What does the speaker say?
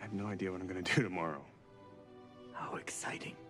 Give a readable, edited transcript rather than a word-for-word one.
have no idea what I'm gonna do tomorrow. How exciting.